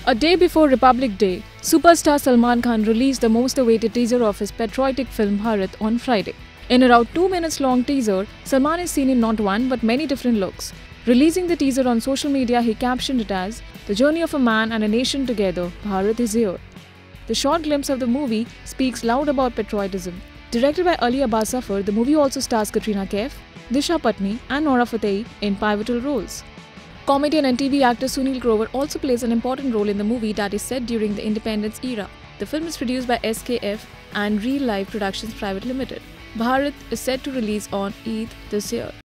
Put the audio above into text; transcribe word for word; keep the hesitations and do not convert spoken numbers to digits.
A day before Republic Day, superstar Salman Khan released the most awaited teaser of his patriotic film Bharat on Friday. In a around two minutes long teaser, Salman is seen in not one but many different looks. Releasing the teaser on social media, he captioned it as, "The journey of a man and a nation together, Bharat is here." The short glimpse of the movie speaks loud about patriotism. Directed by Ali Abbas Zafar, the movie also stars Katrina Kaif, Disha Patni and Nora Fateh in pivotal roles. Comedian and T V actor Sunil Grover also plays an important role in the movie that is set during the independence era. The film is produced by S K F and Real Life Productions Private Limited. Bharat is set to release on Eid this year.